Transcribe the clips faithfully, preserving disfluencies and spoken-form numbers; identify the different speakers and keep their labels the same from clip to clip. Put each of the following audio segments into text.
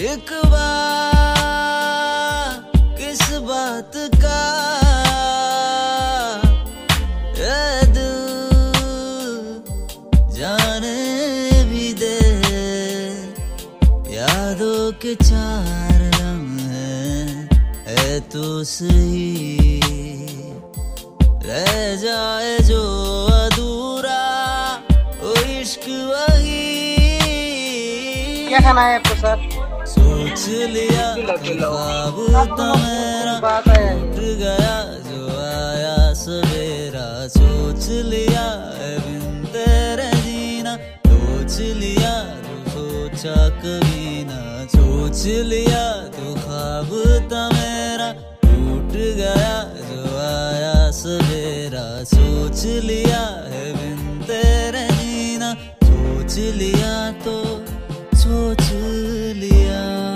Speaker 1: शिकवा किस बात का, ये दिल जाने भी दे। यादों के चार लम्हे है तो सही, रह जाए जो अधूरा वो इश्क वही।
Speaker 2: क्या खाना है आपको सर?
Speaker 1: सोच लिया ख्वाब था मेरा टूट गया जो आया सवेरा। सोच लिया बिन तेरे जीना, सोच लिया तो सोचा कभी ना। सोच लिया तो ख्वाब था मेरा टूट गया जो आया सवेरा। सोच लिया है बिन तेरे जीना, सोच लिया तो सोच लिया।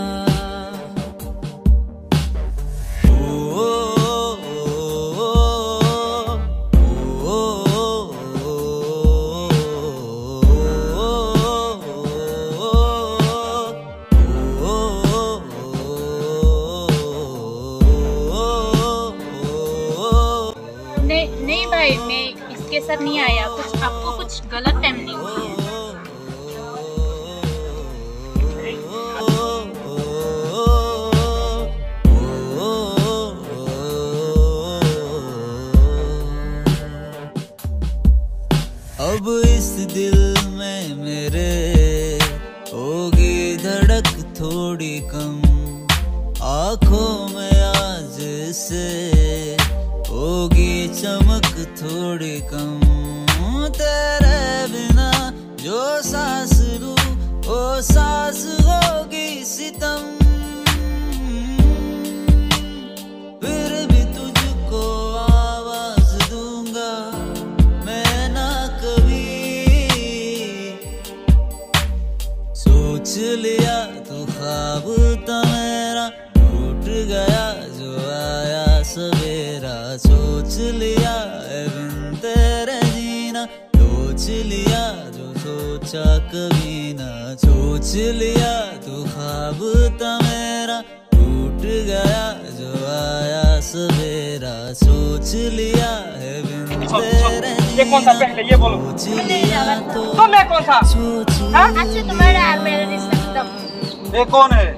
Speaker 3: नहीं नहीं भाई, मैं इसके साथ नहीं आया। कुछ आपको कुछ गलत फहमी हुई है।
Speaker 1: अब इस दिल में मेरे होगी धड़क थोड़ी कम, आँखों में आज से होगी चमक थोड़ी कम। तेरे बिना जो सांस लूं वो सांस होगी सितम। फिर भी तुझको आवाज दूंगा मैं ना कभी। सोच लिया तो ख्वाब था मेरा टूट गया जो आया सवेरा। सोच लिया बिन तेरे जीना, सोच लिया जो सोचा कभी ना। सोच लिया तो ख्वाब था मेरा टूट गया जो आया सवेरा। सोच लिया है बिन तेरे
Speaker 2: ये कौन सा पहले ये बोलो।
Speaker 1: सोच लिया तो
Speaker 2: तो मैं कौन सा?
Speaker 1: सोच
Speaker 2: हाँ?
Speaker 3: अच्छा तुम्हारा और मेरा रिश्ता खत्म।
Speaker 2: ये कौन है?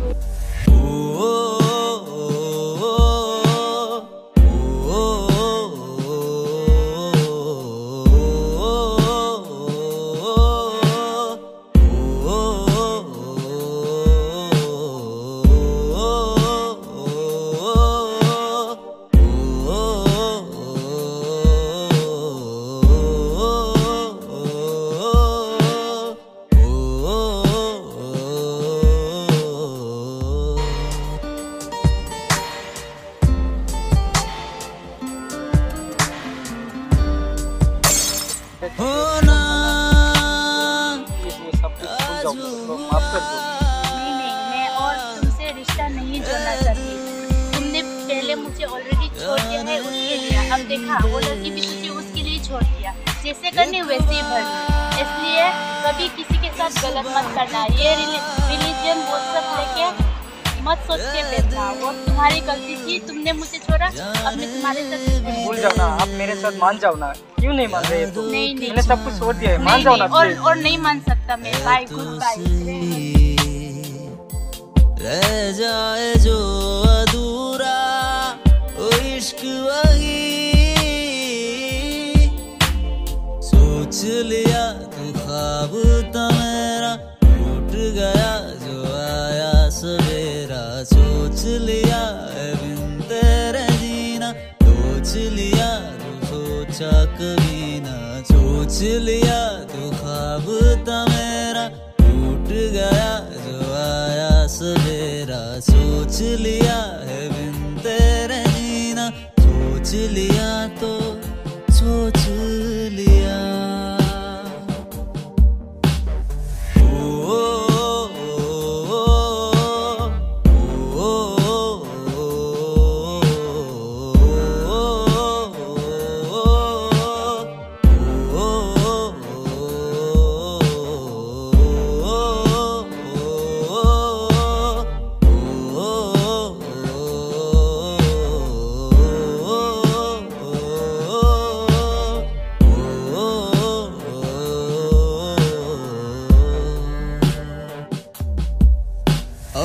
Speaker 1: होना
Speaker 2: ये सब कुछ भूल जाओ, तो माफ कर दो।
Speaker 3: नहीं नहीं, मैं और तुमसे रिश्ता नहीं जोड़ना चाहती। तुमने पहले मुझे ऑलरेडी छोड़ दिया है उसके लिए। अब देखा वो लड़की भी तुझे उसके लिए छोड़ दिया। जैसे करने वैसे ही भरना। इसलिए कभी किसी के साथ गलत मत करना। ये रिलीजन वो सब लेके मत सोच के बैठना। वो तुम्हारी गलती थी, तुमने मुझे छोड़ा। अब मैं तुम्हारे साथ
Speaker 2: भूल जाओ ना, आप मेरे साथ मान जाओ ना। क्यों नहीं मान रहे तुम?
Speaker 3: नहीं नहीं,
Speaker 2: मैंने सब कुछ छोड़ दिया है, मान
Speaker 3: नहीं,
Speaker 2: जाओ
Speaker 3: नहीं,
Speaker 2: ना।
Speaker 3: और, और नहीं मान सकता मैं। Bye, goodbye.
Speaker 1: रह जाए जो अधूरा वो इश्क वही। सोच लिया तो ख्वाब था मेरा टूट गया जो आया सवेरा। सोच लिया बिन तेरे जीना, सोच लिया तो सोचा कभी ना। सोच लिया तो ख्वाब था मेरा टूट गया जो आया सवेरा। सोच लिया है बिन तेरे जीना, सोच लिया तो सोच लिया।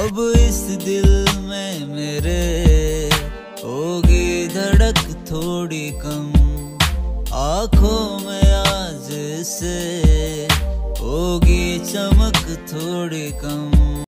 Speaker 1: अब इस दिल में मेरे होगी धड़क थोड़ी कम, आँखों में आज से होगी चमक थोड़ी कम।